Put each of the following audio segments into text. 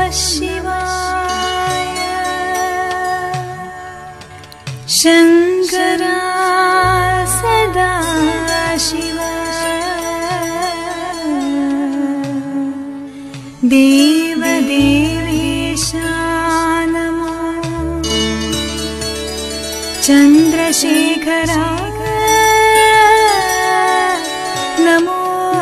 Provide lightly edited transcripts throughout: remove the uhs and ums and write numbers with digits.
शिवाय। शङ्करा सदा शिव देवदेवेशा नमो। चन्द्रशेखरा नमो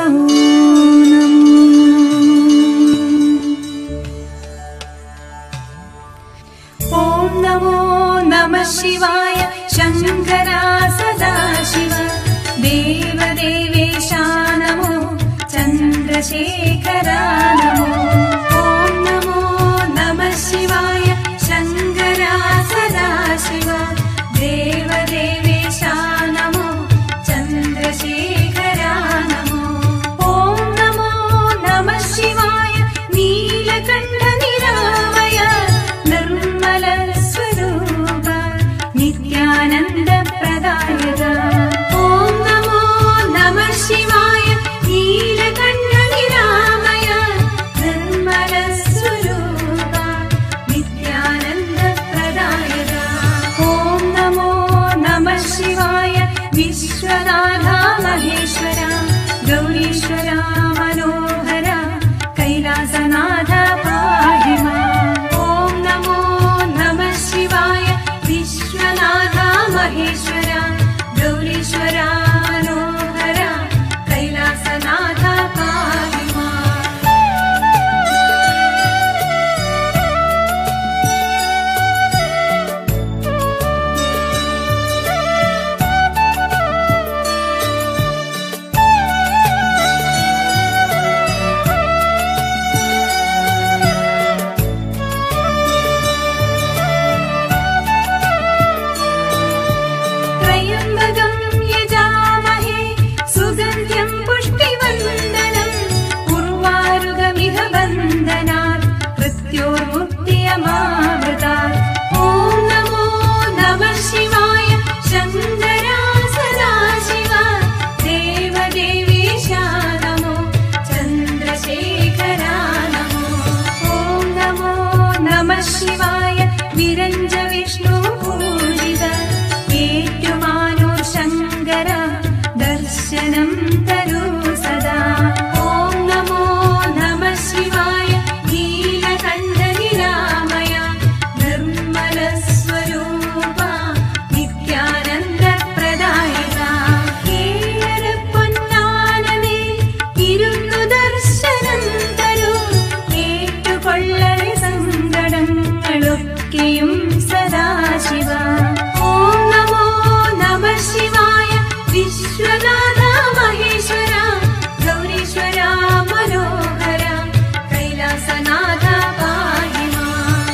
नमो। ॐ नमो नमः शिवाय। शङ्करा सदा शिव देवदेवेशा नमो। चन्द्रशेखरा नमो। ॐ नमो नमः शिवाय। शङ्करा सदा शिव देवदेवेशा नमो। चन्द्रशेखरा नमो। ॐ नमो नमः शिवाय। नीलकण्ठ निरामय निर्मल स्वरूप नित्यानन्द प्रदायक। ॐ नमो नमः शिवाय। नीलकण्ठ निरामय निर्मल स्वरूप नित्यानन्द प्रदायक। ॐ नमो नमः शिवाय। विश्वनाथ महेश्वर गौरीश्वर मनोहर कैलासनाथ पाहि माम्। ॐ नमो नमः शिवाय। विश्वनाथ महेश्वर गौरीश्वर मनोहर कैलासनाथ पाहि माम्। त्र्यम्बकं यजामहे सुगन्ध्यं पुष्टिवर्धनम् उर्वारुकमिह बन्धनात् मृत्योर्मुक्तियमावृतात्। ॐ नमो नमः शिवाय। शङ्करा सदा शिव देवदेवेशा नमो। चन्द्रशेखरा नमो। ॐ नमो नमः शिवाय। विरञ्ज विष्णु पूजित ഏറ്റുമാനോ ശങ്കര ദർശനം തരൂ സദാ। ഓം നമോ നമഃ ശിവായ। നീലകണ്ഠ നിരാമയ നിർമ്മല സ്വരൂപ നിത്യാനന്ദ പ്രദായക। ഏഴര പൊന്നാനമേ ഇരുന്നു ദർശനം തരൂ ഏറ്റുകൊള്ളണേ സങ്കടങ്ങളൊക്കെയും സദാശിവ। ഓം നമോ നമഃ ശിവായ। വിശ്വനാഥ മഹേശ്വര ഗൗരീശ്വര മനോഹര കൈലാസനാഥ പാഹി മാം।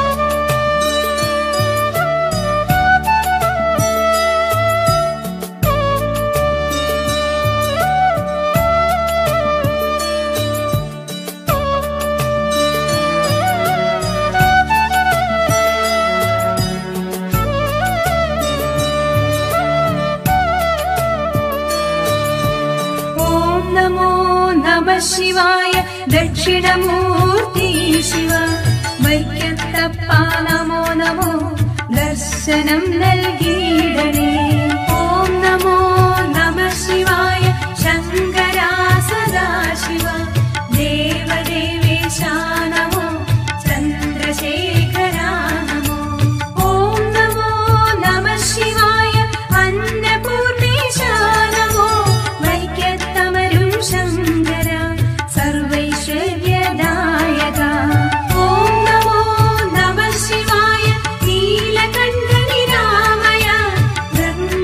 ॐ नमो नमः शिवाय। दक्षिणमूर्ति शिव वैक्यत्तप्प नमो नमो दर्शनं നൽകിയിടണേ। ॐ नमो नमः शिवाय। शङ्करा सदा शिव देवदेवेशा नमो। चन्द्रशेखरा नमो। ॐ नमो नमः शिवाय। अन्नपूर्णेशा नमो। वैक्यत्तमरुं शङ्कर सर्वैश्वर्यदायक। ॐ नमो नमः शिवाय। नीलकण्ठ निरामय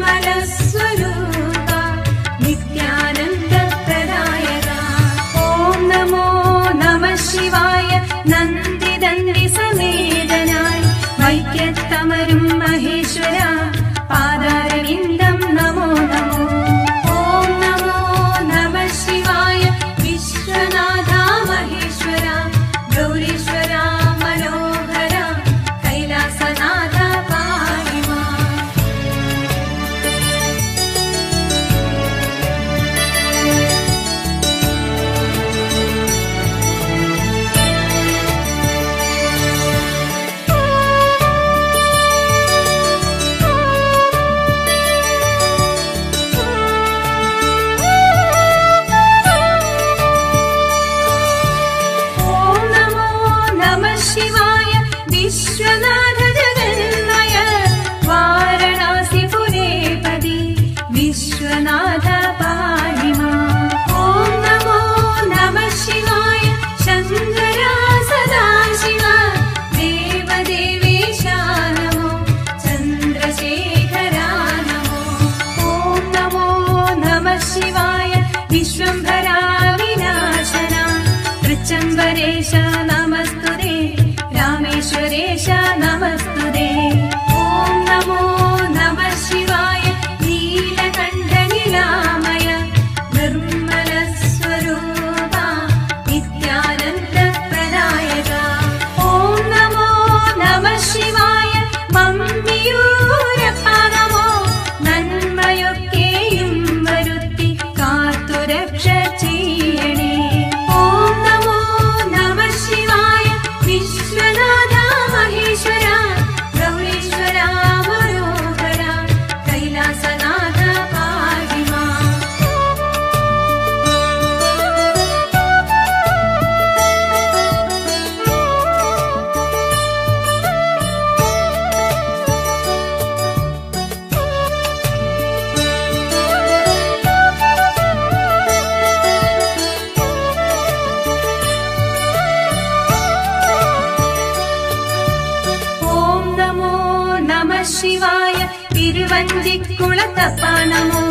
रामेश्वरेश नमस्तुते रामेश्वरेश नमस्तुते। ॐ नमो नमः शिवाय नीलकण्ठ निरामय निर्मलस्वरूपा नित्यानन्द प्रदायक। ॐ नमो नमः शिवाय मम्मियूरप्पा नमो नन्मയൊക്കെയും വരുത്തി കാത്തുരക്ഷ ചെയ്യണേ। ഓം നമോ നമഃ ശിവായ വിശ്വനാഥ മഹേശ്വര ഗൗരീശ്വര മനോഹര കൈലാസനാഥ പാഹി മാം। ഓം നമോ നമഃ ശിവായ തിരുവഞ്ചിക്കുളത്തപ്പ നമോ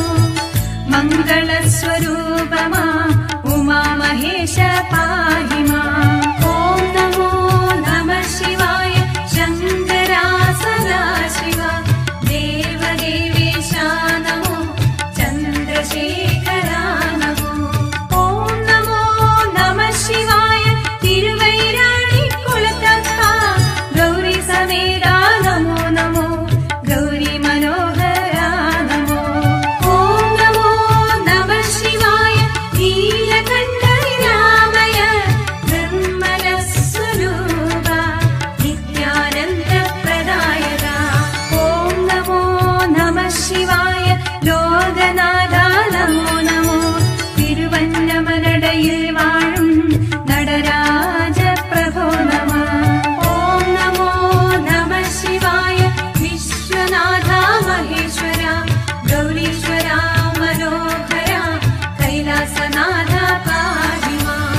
മംഗളസ്വരൂപമാ ഉമാമഹേശ പാഹി മാം। ഓം നമോ നമഃ ശിവായ ശങ്കര സദാശിവ ദേവദേവേശ നമോ ചന്ദ്രശേഖര നമോ। ഓം നമോ നമഃ ശിവായ തിരുവൈരാണിക്കുളത്തപ്പ ഗൗരി സമേത നമോ നമോ ഗൗരി മനോഹര നമോ। ഓം നമോ നമഃ ശിവായ നീലകണ്ഠ നിരാമയ നിർമ്മലസ്വരൂപ നിത്യാനന്ദ പ്രദായക। ഓം നമോ നമഃ ശിവായ ലോകനാഥ നമോ നമോ തിരുവന്നമനടയിൽ വാഴും നടരാജ പ്രഭോ നമ। ഓം നമോ നമഃ ശിവായ വിശ്വനാഥ മഹേശ്വര ഗൗരീശ്വര മനോഹര കൈലാസനാഥ പാഹി മാം।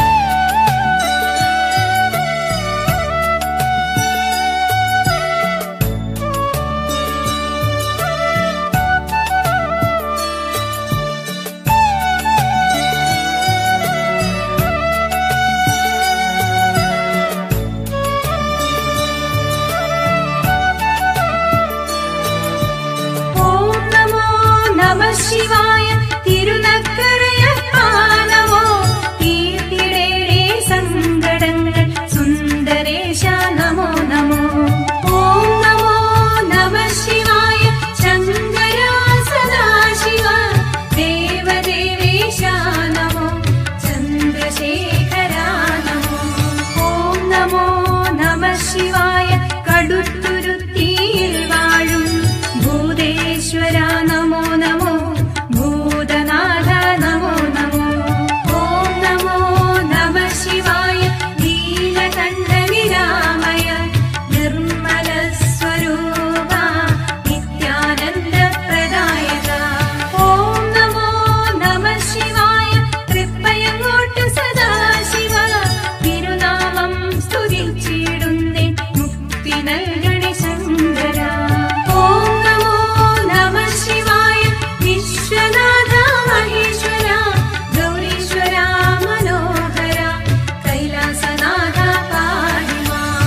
ഓം നമോ നമഃ ശിവായ തിരുനക്കരയപ്പ നമോ തീർത്തിടേണേ സങ്കടങ്ങൾ സുന്ദരേശ നമോ നമോ। ഓം നമോ നമഃ ശിവായ ശങ്കര സദാശിവ ദേവദേവേശ നമോ ചന്ദ്രശേഖര നമോ। ഓം നമോ നമഃ ശിവായ കടുത്തുരുത്തിയിൽ വാഴും ഭൂതേശ്വര നമോ നമോ ഭൂതനാഥ നമോ നമോ। ഓം നമോ നമഃ ശിവായ നീലകണ്ഠ നിരാമയ നിർമ്മലസ്വരൂപ നിത്യാനന്ദ പ്രദായക। ഓം നമോ നമഃ ശിവായ തൃപ്പയങ്ങോട്ട് സദാശിവ തിരുനാമം സ്തുതിച്ചിടുന്നേ മുക്തി നൽകണേ ശങ്കര। ഓം നമോ നമഃ ശിവായ വിശ്വനാഥ മഹേശ്വര ഗൗരീശ്വര മനോഹര കൈലാസനാഥ പാഹി മാം।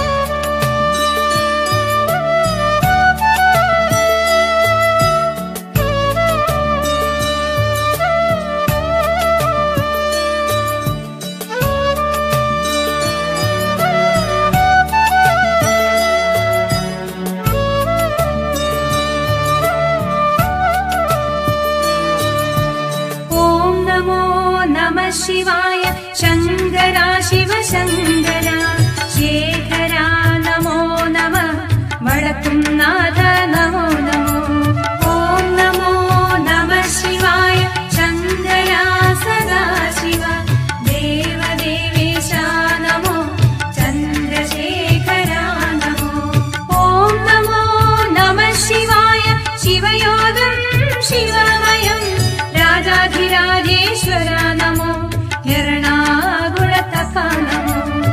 ഓം നമോ നമഃ ശിവായ ശങ്കര ശിവ ശങ്കര ശേഖര നമോ നമ വടക്കുംനാഥ നമോ നമോ। ഓം നമോ നമഃ ശിവായ ശങ്കര സദാശിവ ദേവദേവേശ നമോ ചന്ദ്രശേഖര നമോ। ഓം നമോ നമഃ ശിവായ ശിവയോഗം ശിവമയം രാജാധിരാജേശ്വര നമോ എറണാകുളത്തപ്പ നമോ।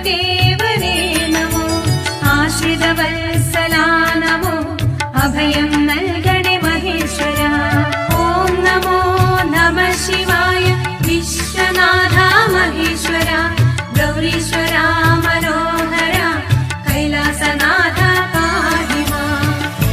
देवते नमो आश्रितवत्सला नमो अभयं नल्गणे महेश्वरा ॐ नमो नमः शिवाय विश्वनाथा महेश्वरा गौरीश्वरा मनोहरा कैलासनाथा पाहि माम्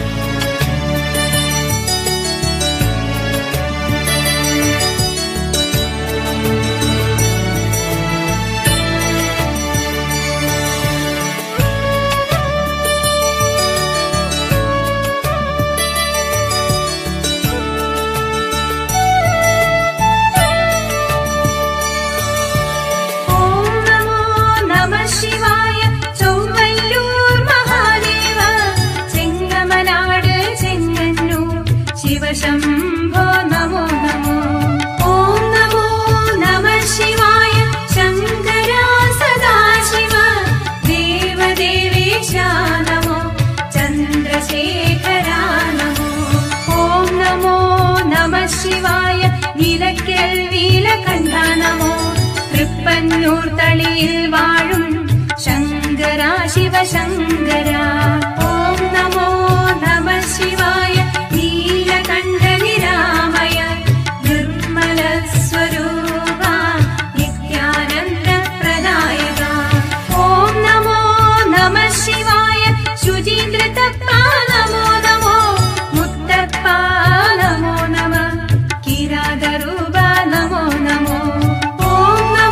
शिवाय चौवल्लूर महादेव चेङ्गमनाड चेङ्गन्नूर शिवशम्भो नमो नमो ॐ नमो नमः शिवाय शङ्करा सदाशिव देवदेवेशा नमो चन्द्रशेखरा नमो ॐ नमो नमः शिवाय नीलकल् नीलकण्ठा नमो തൃപ്പന്നൂർ തളിയിൽ വാഴും ശങ്കരാ ശിവശങ്കരാ ഓം നമോ നമഃ ശിവായ നീലകണ്ഠ നിരാമയ നിർമ്മല സ്വരൂപ നിത്യാനന്ദ പ്രദായക ഓം നമോ നമഃ ശിവായ ശുചീന്ദ്ര തപ്പ നമോ നമോ മുത്തപ്പ നമോ നമഃ കിരാതരൂപ നമോ നമോ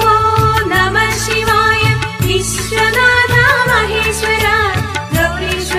विश्वनाथा महेश्वरा गौरीश्वरा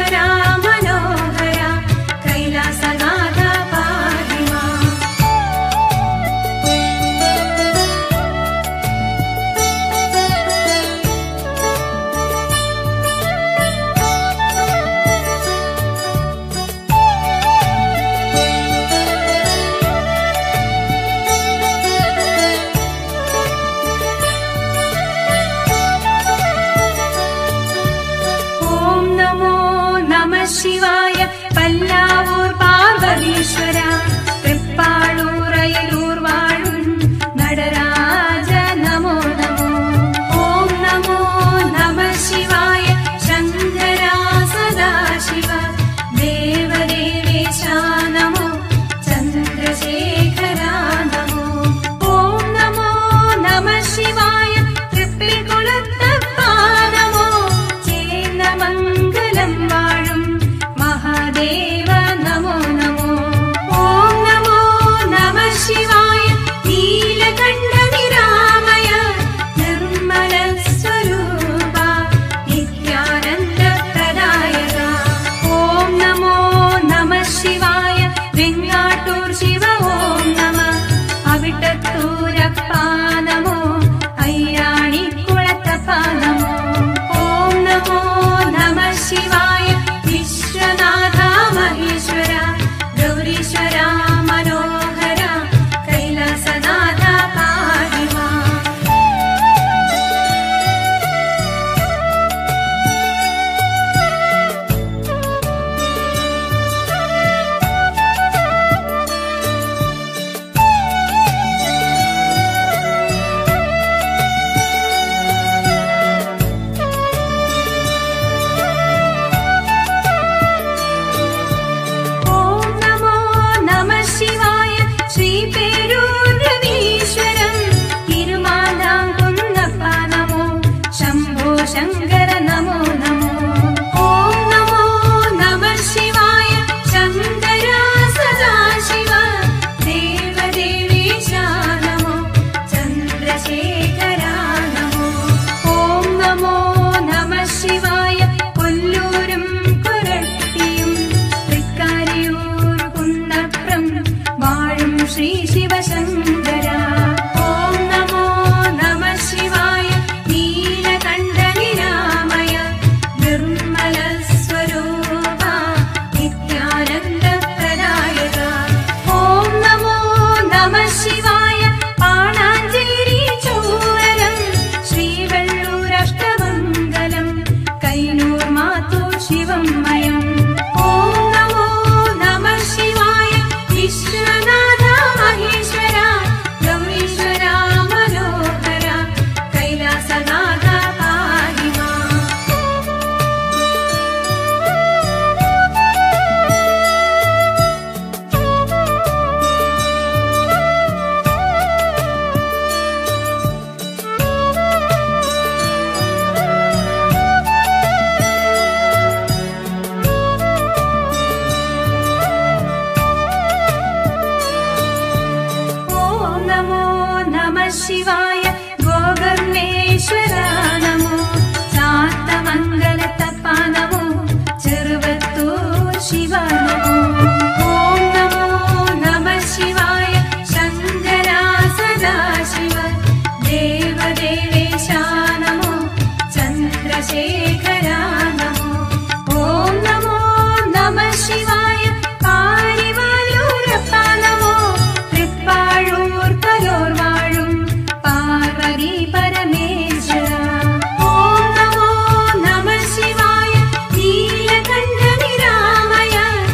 चन्द्रशेखरा नमो। ॐ नमो नमः शिवाय पारिवालूरप्पा नमो। तृप्पाळूर् कलोर्वाळुं पार्वती परमेश्वरा। ॐ नमो नमः शिवाय नीलकण्ठ निरामय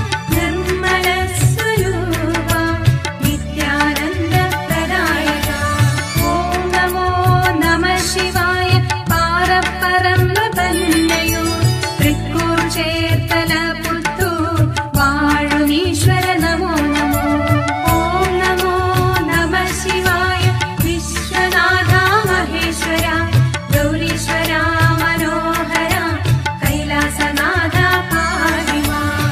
निर्मलस्वरूपा नित्यानन्द प्रदायका। ॐ नमो नमः शिवाय पारपरं तन्मयो तृक्कूर् चेर्तल पुत्तूर् वाळुमीश्वर नमो नमो। ॐ नमो नमः शिवाय विश्वनाथा महेश्वरा गौरीश्वरा मनोहरा कैलासनाथा पाहि माम्।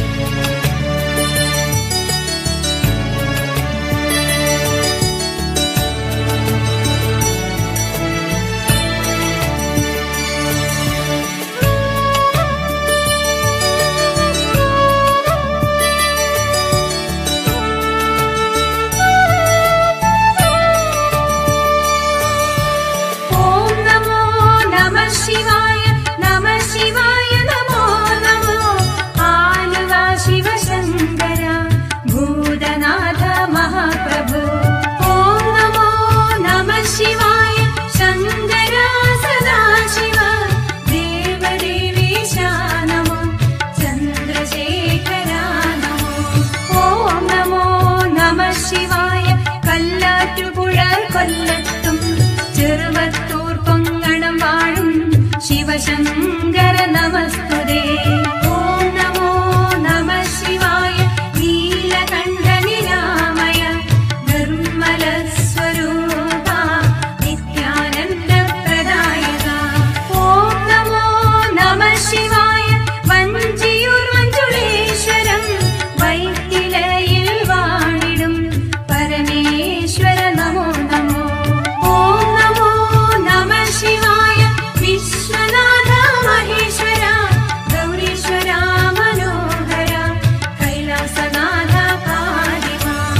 ॐ नमो नमः शिवाय नमो नमो। आलवा शिवशङ्कर भूतनाथ महाप्रभु। ॐ नमो नमः शिवाय शङ्कर सदाशिव देवदेवेशा नमो चन्द्रशेखरा नमो। ॐ नमो नमः शिवाय कल्लाറ്റുപുഴ കൊല്ലത്തും ചെറുവത്തൂർ പൊങ്ങണം വാഴും ശിവശങ്കര നമസ്തുതേ। ഓം നമോ നമഃ ശിവായ നീലകണ്ഠ നിരാമയ നിർമ്മല സ്വരൂപ നിത്യാനന്ദ പ്രദായക। ഓം നമോ നമഃ ശിവായ വഞ്ചിയൂർ മഞ്ജുളേശ്വരം വൈത്തിലയിൽ വാണിടും പരമേശ്വര നമോ നമോ। ഓം നമോ നമഃ ശിവായ വിശ്വനാഥ മഹേശ്വര ഗൗരീശ്വര മനോഹര കൈലാസനാഥ പാहि മാम्।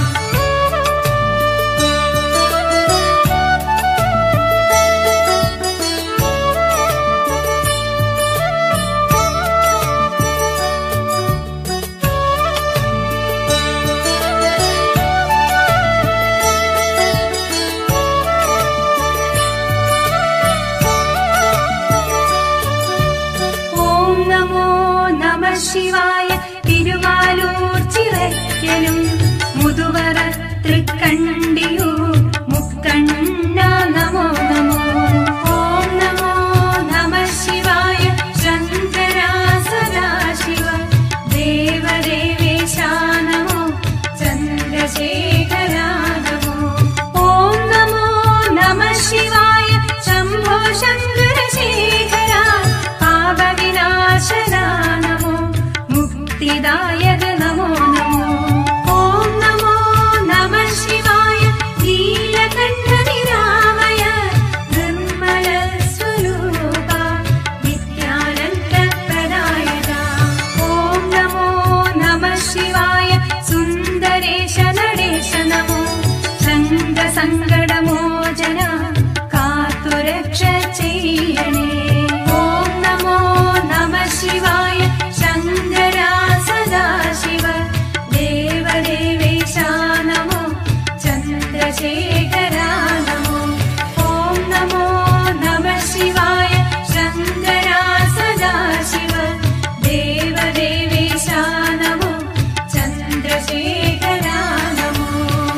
ഓം നമോ നമഃ ശിവായ തിരുവാലൂർ ചിറയ്ക്കലും മുതുവറ തൃക്കണ്ടിയൂർ മുക്കണ്ണ നമോ നമോ। ഓം നമോ നമഃ ശിവായ ശങ്കര സദാശിവ ദേവദേവേശ നമോ ചന്ദ്രശേഖരാ നമോ। ഓം നമോ നമഃ ശിവായ ശംഭോ ശങ്കര ശേഖര പാപവിനാശന നമോ മുക്തിദായക നമോ നമോ। ഓം നമോ നമഃ ശിവായ നീലകണ്ഠ നിരാമയ നിർമ്മല സ്വരൂപ നിത്യാനന്ദ പ്രദായക। ഓം നമോ നമഃ ശിവായ സുന്ദരേശ നടേശ നമോ ശങ്ക സങ്കടമോചന കാത്തുരക്ഷ ചെയ്യണേ। ഓം നമോ നമഃ ശിവായ ശങ്കര സദാശിവ ദേവദേവേശ നമോ ചന്ദ്രശേഖരാ നമോ। ഓം നമോ നമഃ ശിവായ ശങ്കര സദാശിവ ദേവദേവേശ നമോ ചന്ദ്രശേഖരാ നമോ।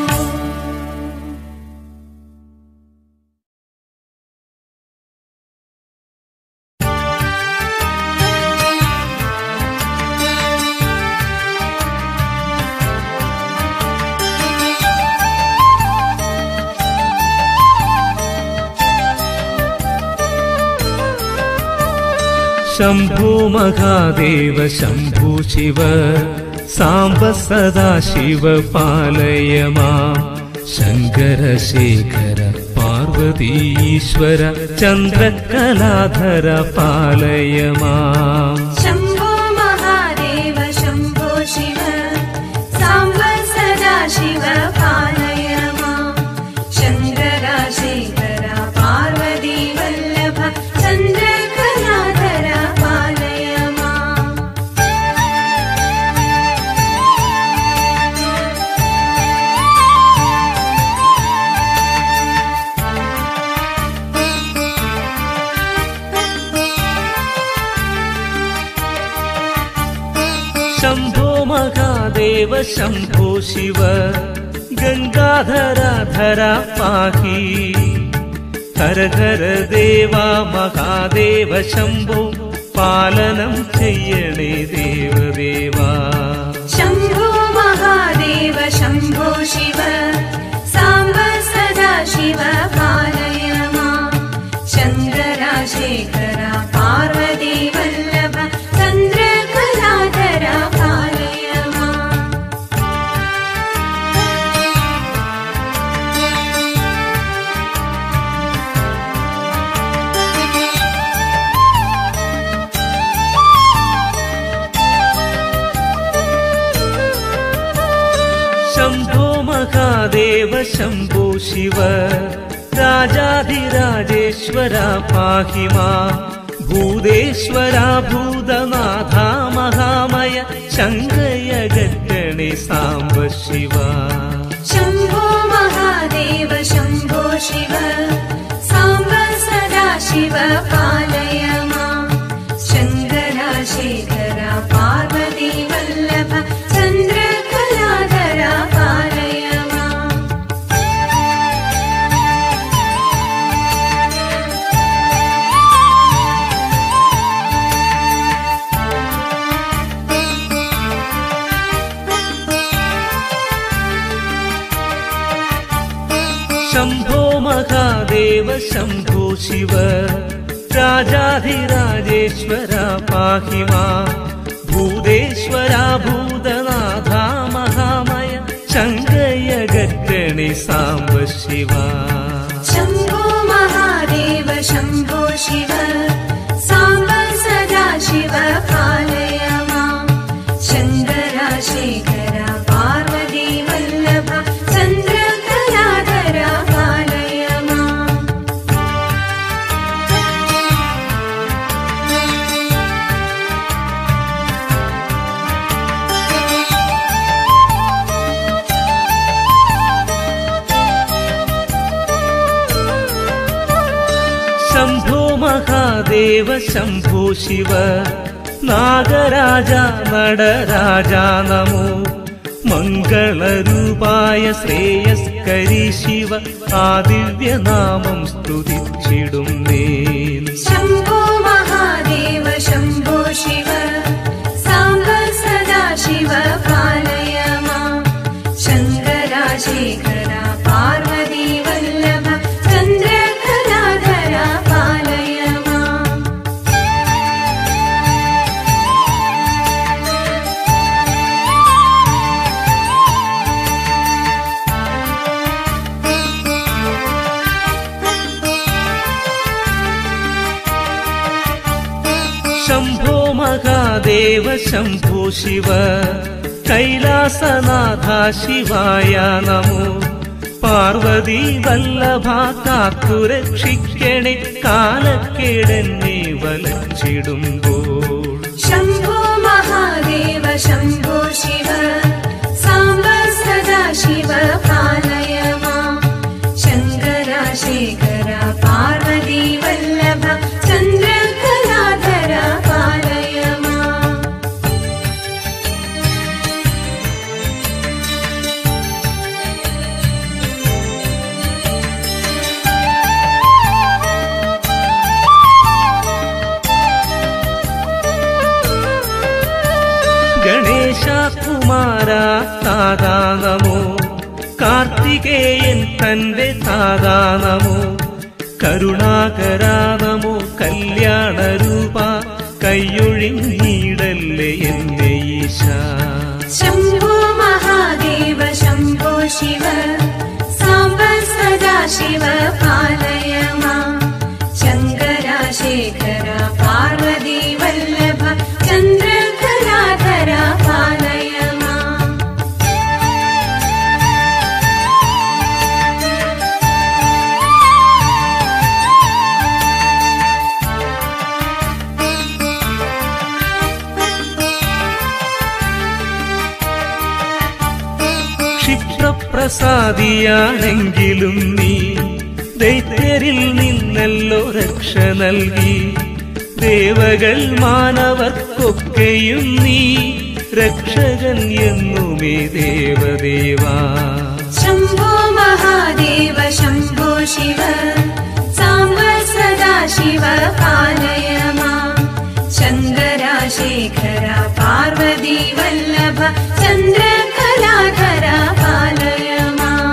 शम्भो महादेव शम्भो शिव साम्ब सदाशिव पालय माम्। शङ्कर शेखर पार्वतीश्वर चन्द्रकलाधर पालय माम्। शम्भो महादेव शम्भो शिव साम्ब सदाशिव पालय माम्। शङ्कर शेखर पार्वती वल्लभ चन्द्रकला महादेव शम्भो शिव गंगाधराधर पाहि हर हर देवा महादेव शम्भो पालनं चेयणे देवदेवा शम्भो महादेव शम्भो शिव साम्ब सदा शिव पालय मां चन्द्रा शेखर पार्वती वल्लभ चन्द्रकलाधर पालय मां शम्भो महादेव शम्भो शिव राजाधिराजेश्वरा पाहि मां भूतेश्वरा भूतनाथा महामय शङ्कय गट्टणे साम्ब शिवा शम्भो महादेव शम्भो शिव साम्ब सदा शिव पालय मां चन्द्रा शेखर पार्वती वल्लभ चन्द्रकलाधर पालय मां शम्भो महादेव शम्भो शिव राजाधिराजेश्वरा पाहि मां भूतेश्वरा भूतनाथा महामय शङ्कय गट्टणे साम्ब शिवा शम्भो महादेव शम्भो शिव साम्ब सदा शिव पालय मां चन्द्रा शेखर पार्वती वल्लभ चन्द्रकलाधर पालय मां शम्भो महादेव शम्भो शिव नागराजा नडराजा नमो मङ्गलरूपाय श्रेयस्करी शिव आदिव्यनामं स्तुतिचिडुन्ने शम्भो महादेव शम्भो शिव साम्ब सदा शिव पालय मां चन्द्रा शेखर पार्वती वल्लभ चन्द्रकलाधर पालय मां शम्भो महादेव शम्भो शिव कैलासनाथा शिवाय नमो पार्वती वल्लभा कात्तुरक्षिक्कणे कालक्केडन्ने वलच्चिडुम्बोळ शम्भो महादेव शम्भो शिव साम्ब सदा शिव पालय मां चन्द्रा शेखर पार्वती वल्लभ चन्द्रकलाधर पालय मां गणेशा कुमारा तादा नमो कार्तिकेयन तन्वे तादा नमो करुणाकरा नमो कल्याणरूपा कैयொഴിഞ്ഞിടല്ലേ എന്നെ ഈശാ शम्भो महादेव शम्भो शिव साम्ब सदा शिव पालय मां चन्द्रा शेखर पार्वती वल्लभ चन्द्रकलाधर पालय मां ക്ഷിപ്രപ്രസാദിയാണെങ്കിലും നീ ദൈത്യരിൽ നിന്നല്ലോ രക്ഷ നൽകി ദേവകൾ മാനവർക്കൊക്കെയും നീ രക്ഷകൻ എന്നുമേ ദേവദേവാ. ശംഭോ മഹാദേവ ശംഭോ ശിവ സാംബ സദാശിവ പാലയ മാം. ചന്ദ്രശേഖര പാർവതി വല്ലഭ ചന്ദ്രകലാധര പാലയ മാം.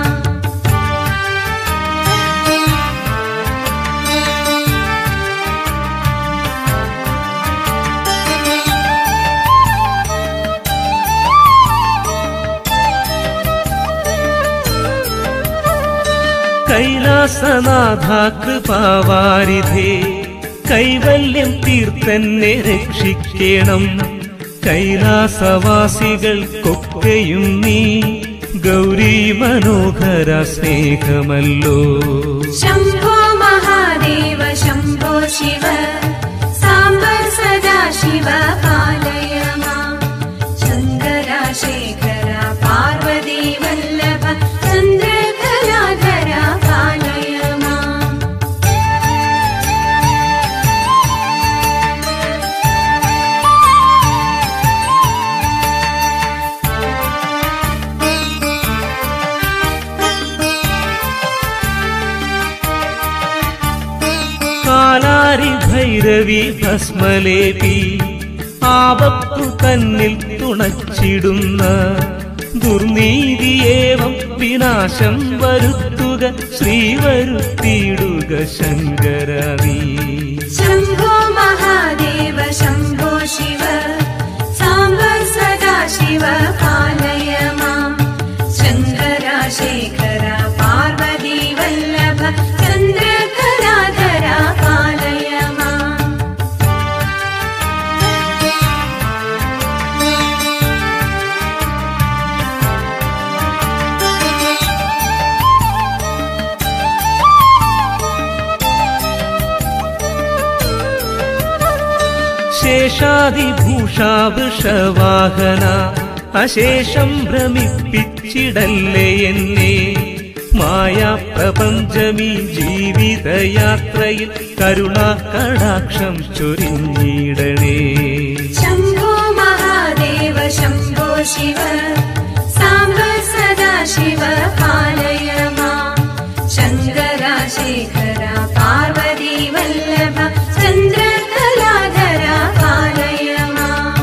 കൈലാസനാഥ കൃപാവാരിധേ കൈവല്യം തീർത്തെന്നെ രക്ഷിക്കണം. കൈലാസവാസികൾക്കൊക്കെയും നീ ഗൗരി മനോഹര സ്നേഹമല്ലോ. ശംഭോ മഹാദേവ ശംഭോ ശിവ സാംബ സദാശിവ പാലയ മാം. ചന്ദ്രശേഖര പാർവതി വല്ലഭ ചന്ദ്രകലാധര പാലയ മാം. കാലാരി ഭൈരവി ഭസ്മലേപി ആപത്തു തന്നിൽ തുണച്ചിടുന്ന ദുർനീതിയേവം വിനാശം വരുത്തുക ശ്രീവരുത്തിയിടുക ശങ്കരവീ. ശംഭോ മഹാദേവ ശംഭോ ശിവ സാംബ സദാശിവ പാലയ മാം. ചന്ദ്രശേഖര പാർവതി വല്ലഭ ചന്ദ്രകലാധര പാലയ മാം. ശേഷാദിഭൂഷാവൃഷവാഹന അശേഷം ഭ്രമിപ്പിച്ചിടല്ലേ എന്നെ. മായാപ്രപഞ്ചമീ ജീവിതയാത്രയിൽ കരുണാകടാക്ഷം ചൊരിഞ്ഞിടണേ. ശംഭോ മഹാദേവ ശംഭോ ശിവ സാംബ സദാശിവ പാലയ മാം. ചന്ദ്രശേഖര പാർവതി വല്ലഭ ചന്ദ്രകലാധര പാലയ മാം.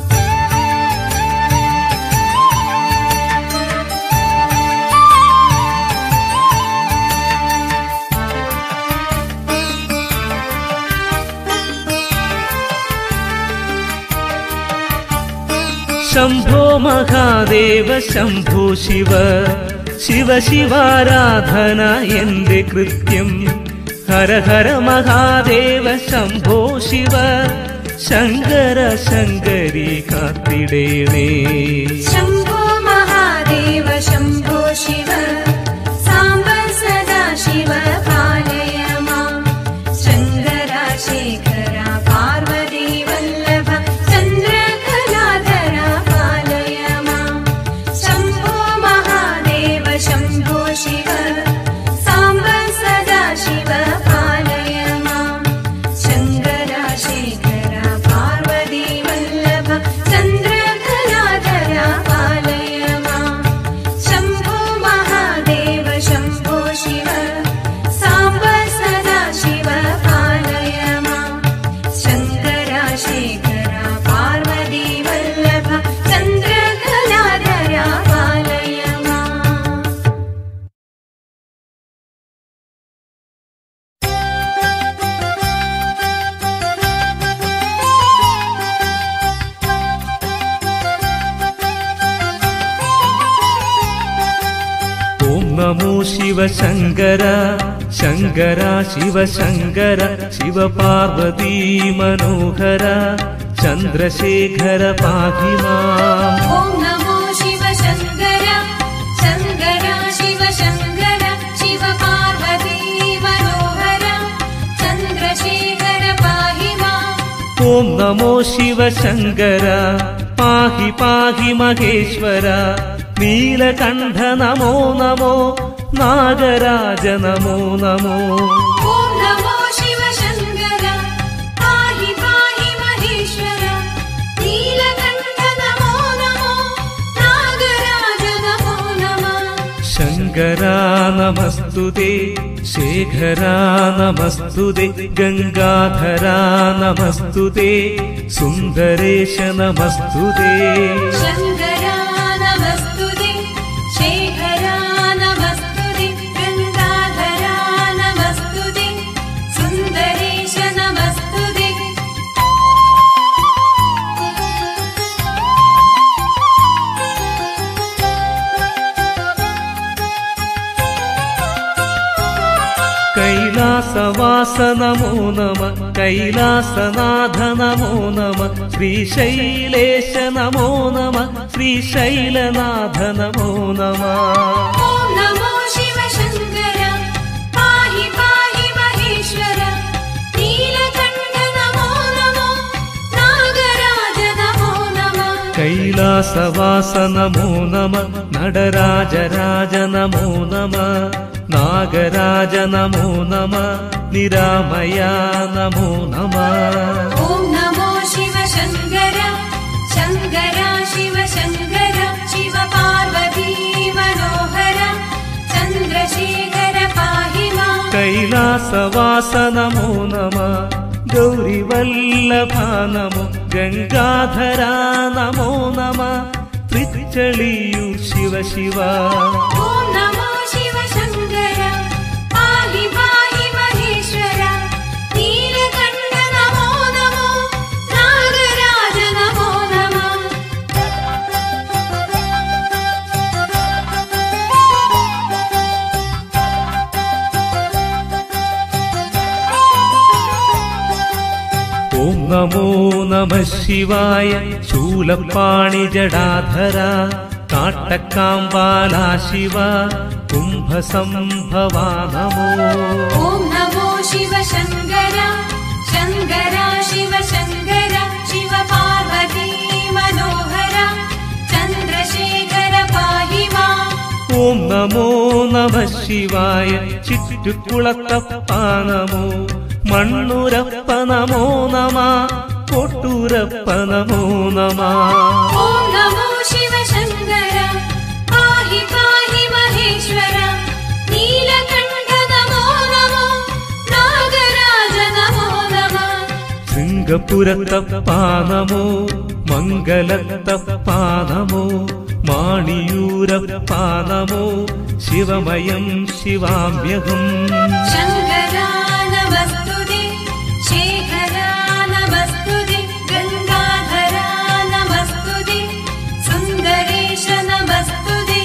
ശംഭോ മഹാദേവ ശംഭോ ശിവ ശിവ ശിവാരാധന എന്റെ കൃത്യം. ഹര ഹര മഹാദേവ ശംഭോ ശിവ ശങ്കര ശങ്കരി കാത്തിടേണേ. ശംഭോ മഹാദേവ ശംഭോ ശിവ സാംബ സദാശിവ പാലയ മാം. ചന്ദ്രശേഖര പാർവതി വല്ലഭ ചന്ദ്രകലാധര പാലയ മാം. ശംഭോ മഹാദേവ ശംഭോ ശിവ സാംബ സദാശിവ പാലയ മാം. ചന്ദ്രശേഖര പാർവതി വല്ലഭ ചന്ദ്രകലാധര പാലയ മാം. ശംഭോ മഹാദേവ ശംഭോ ശിവ സാംബ സദാശിവ പാലയ മാം. ചന്ദ്രശേഖര പാർവതി വല്ലഭ ചന്ദ്രകലാധര പാലയ മാം. ഓം നമോ ശിവ ശങ്കര ശങ്കര ശിവ ശങ്കര ശിവ പാർവതി മനോഹര ചന്ദ്രശേഖര പാഹി മാം. ഓം നമോ ശിവ ശങ്കര ശങ്കര ശിവ ശങ്കര ശിവ പാർവതി മനോഹര ചന്ദ്രശേഖര പാഹി മാം. ഓം നമോ ശിവ ശങ്കര പാഹി പാഹി മഹേശ്വര നീലകണ്ഠ നമോ നമോ നാഗരാജ നമോ നമോ. ഓം നമോ ശിവ ശങ്കര പാഹി പാഹി മഹേശ്വര നീലകണ്ഠ നമോ നമസ്തുതേ ശേഖരാ നമസ്തുതേ ഗംഗാധരാ നമസ്തുതേ സുന്ദരേശ നമസ്തുതേ ശങ്കരാ നമസ്തുതേ ശേഖരാ നമസ്തുതേ ഗംഗാധരാ നമസ്തുതേ സുന്ദരേശ നമസ്തുതേ കൈലാസവാസ നമോ നമ കൈലാസനാഥ നമോ നമ ശ്രീശൈലേശ നമോ നമ ശ്രീശൈലനാഥ നമോ നമ ഓം നമോ ശിവശങ്കര പാഹി പാഹി മഹേശ്വര നീലകണ്ഠ നമോ നമോ നാഗരാജ നമോ നമ കൈലാസവാസ നമോ നമ നടരാജരാജ നമോ നമ നാഗരാജ നമോ നമ നിരാമയ നമോ നമ ഓം നമോ ശിവശങ്കര ശങ്കര ശിവശങ്കര ശിവ പാർവതീ മനോഹര ചന്ദ്രശേഖര പാഹി മാം കൈലാസവാസ നമോ നമ ഗൗരിവല്ലഭ നമോ ഗംഗാധര നമോ നമ തൃച്ചളിയൂർ ശിവ ശിവ ഓം നമോ ശിവശങ്കര പാഹി പാഹി മഹേശ്വര നീലകണ്ഠ നമോ നമോ നാഗരാജ നമോ നമ ഓം നമോ നമഃ ശിവായ ശൂലപ്പാണി ജടാധര കാട്ടക്കാമ്പാലാ ശിവ കുംഭസംഭവാ നമോ ഓം നമോ ശിവശങ്കര ശങ്കര ശിവശങ്കര ശിവ പാർവതീ മനോഹര ചന്ദ്രശേഖര പാഹി മാം ഓം നമോ നമഃ ശിവായ ചിറ്റുകുളത്തപ്പ നമോ മണ്ണൂരപ്പ നമോ നമ കൊട്ടൂരപ്പ നമോ നമ ഓം നമോ ശിവശങ്കര പാഹി പാഹി മഹേശ്വര നീലകണ്ഠ നമോ നമോ നാഗരാജ നമോ നമ ശൃംഗപുരത്തപ്പ നമോ മംഗലത്തപ്പ നമോ മാണിയൂരപ്പ നമോ ശിവമയം ശിവാമ്യഹം ശങ്കരാ നമസ്തുതേ ശേഖരാ നമസ്തുതേ ഗംഗാധരാ നമസ്തുതേ സുന്ദരേശ നമസ്തുതേ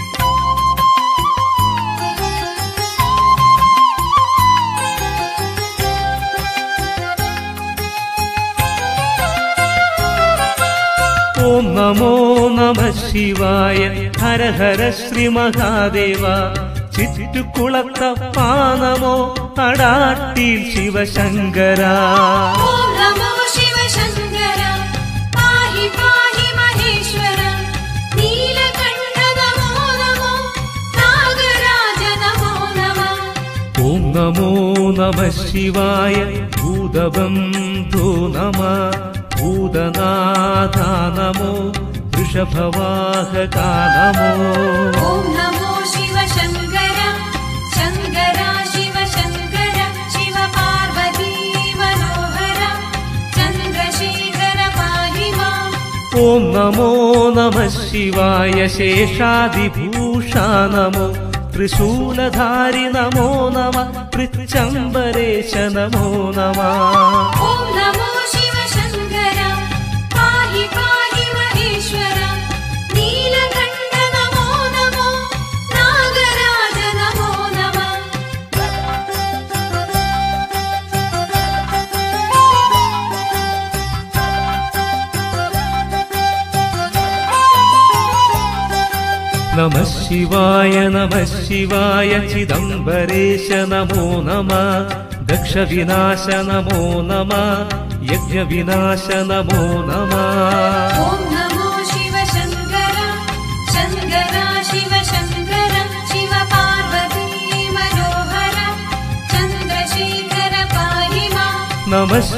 ഓം നമോ നമഃ ശിവായ ഹര ഹര ശ്രീ മഹാദേവ ചിറ്റുകുളത്തപ്പ നമോ അടാട്ടിൽ ശിവശങ്കര ഓം നമോ ശിവശങ്കര പാഹി പാഹി മഹേശ്വര നീലകണ്ഠ നമോ നമോ നാഗരാജ നമോ നമ ഓം നമോ നമഃ ശിവായ ഭൂതബന്ധോ നമ ഭൂതനാഥ നമോ വൃഷഭവാഹക നമോ ഓം നമോ ശിവശങ്കര ശങ്കര ശിവശങ്കര ശിവ പാർവതീ മനോഹര ചന്ദ്രശേഖര പാഹി മാം ഓം നമോ നമഃ ശിവായ ശേഷാദിഭൂഷ നമോ ത്രിശൂലധാരി നമോ നമ പൃച്ഛംബരേശ നമോ നമ ഓം നമോ ശിവശങ്കര പാഹി പാഹി മഹേശ്വര നീലകണ്ഠ നമോ നമോ നാഗരാജ നമോ നമ നമഃ ശിവായ ചിദംബരേശ നമോ നമ ദക്ഷവിനാശ നമോ നമ യജ്ഞവിനാശ നമോ നമ ഓം നമോ ശിവശങ്കര ശങ്കര ശിവശങ്കര ശിവ പാർവതീ മനോഹര ചന്ദ്രശേഖര പാഹി മാം നമഃ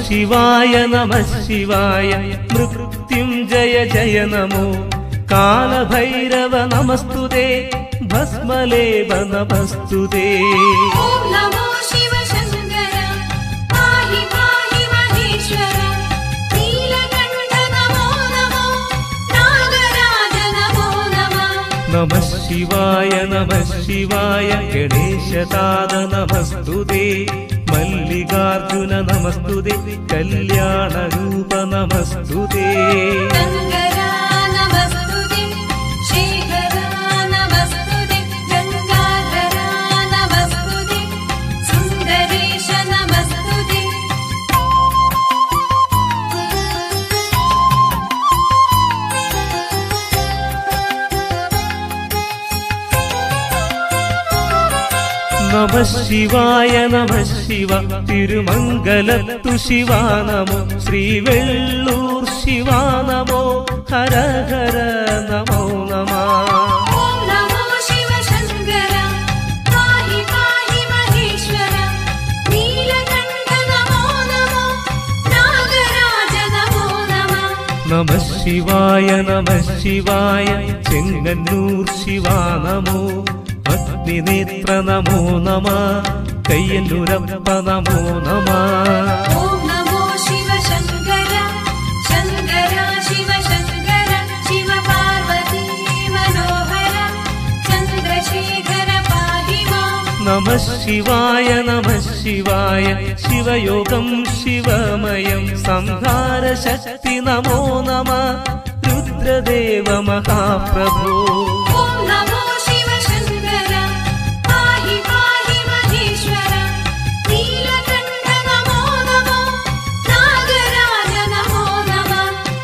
ശിവായ മൃത്യുഞ്ജയ ജയ നമോ കാലഭൈരവ നമസ്തുതേ भस्मलेप नमस्तुते ॐ नमो शिव शङ्कर पाहि पाहि महेश्वर नीलकण्ठ नमो नमो नागराज नमो नमः नमः शिवाय गणेशताद नमस्तुते मल्लिकार्जुन नमस्तुते कल्याणरूप नमस्तुते शङ्करा नमस्तुते शेखरा नमस्तुते गङ्गाधरा नमस्तुते सुन्दरेश नमस्तुते नमः शिवाय शिव तिरुमंगलत्तु शिवा नमो श्रीवेल्लूर शिवा नमो हर हर नमो नमः ॐ नमो शिव शङ्कर पाहि पाहि महेश्वर नीलकण्ठ नमो नमो नागराज नमो नमः नमः शिवाय चेङ्गन्नूर शिवा नमो अग्निनेत्र नमो नमः कैयल्लूरप्प नमो नमः ॐ नमो शिव शङ्कर शङ्कर शिव शङ्कर शिव पार्वती मनोहर चन्द्रशेखर पाहि माम् नमः शिवाय शिवयोगं शिवमयं संहार शक्ति नमो नमः रुद्रदेव महाप्रभो ॐ नमो शिव शङ्कर पाहि पाहि महेश्वर नीलकण्ठ नमो नमो नागराज नमो नमः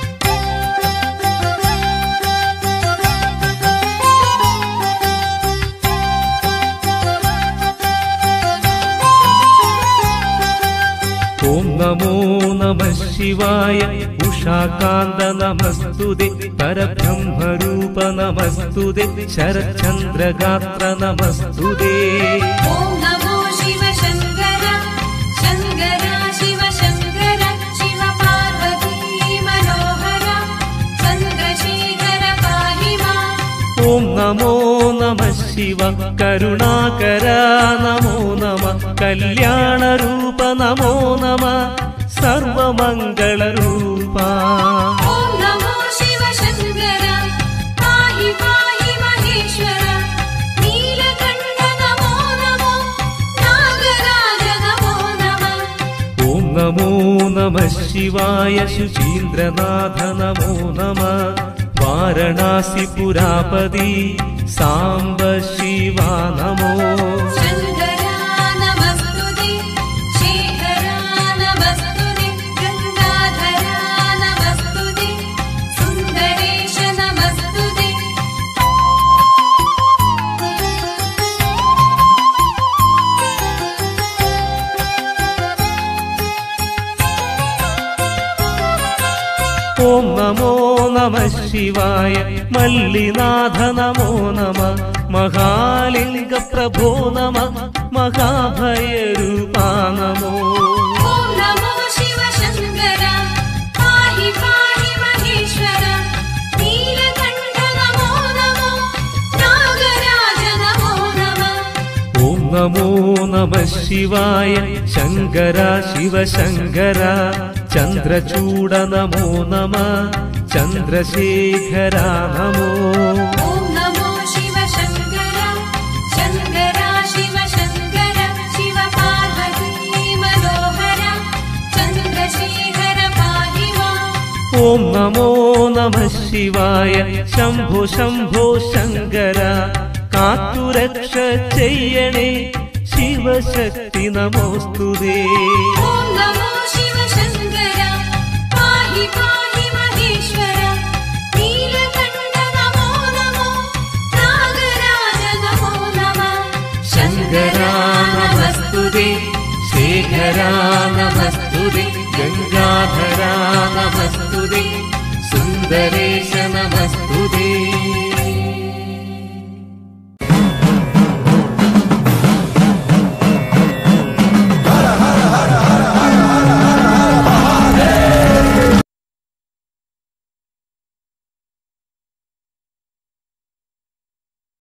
ॐ नमो नमः शिवाय उषाकान्त नमस्तुते परब्रह्मरूप नमस्तुते शरच्चन्द्रगात्र नमस्तुते ॐ नमो शिव शङ्कर शङ्कर शिव शङ्कर शिव पार्वती मनोहर चन्द्रशेखर पाहि माम् ॐ नमो नमः शिव करुणाकर नमो नमः कल्याणरूप नमो नमः सर्वमङ्गलरूपा ॐ नमो शिव शङ्कर पाहि पाहि महेश्वर नीलकण्ठ नमो नमो नागराज नमो नमः ॐ नमो नमः शिवाय शुचीन्द्रनाथ नमो नमः वाराणसीपुरापति साम्ब शिवा नमो शङ्करा नमस्तुते शेखरा नमस्तुते गङ्गाधरा नमस्तुते सुन्दरेश नमस्तुते ॐ नमो नमः शिवाय मल्लिनाथ नमो नमः महालिङ्गप्रभो नमः महाभयरूपा नमो ॐ नमो शिव शङ्कर पाहि पाहि महेश्वर नीलकण्ठ नमो नमो नागराज नमो नमः ॐ नमो नमः शिवाय शङ्कर शिव शङ्कर चन्द्रचूड नमो नमः चन्द्रशेखर नमो ॐ नमो शिव शङ्कर शङ्कर शिव शङ्कर शिव पार्वती मनोहर चन्द्रशेखर पाहि माम् ॐ नमो नमः शिवाय शम्भो शम्भो शङ्कर कातुरक्ष चेयणे शिवशक्ति नमोस्तुते ॐ नमो शिव शङ्कर पाहि पाहि महेश्वर नीलकण्ठ नमो नमो नागराज नमो नमः शङ्करा नमस्तुते शेखरा नमस्तुते गङ्गाधरा नमस्तुते सुन्दरेश नमस्तुते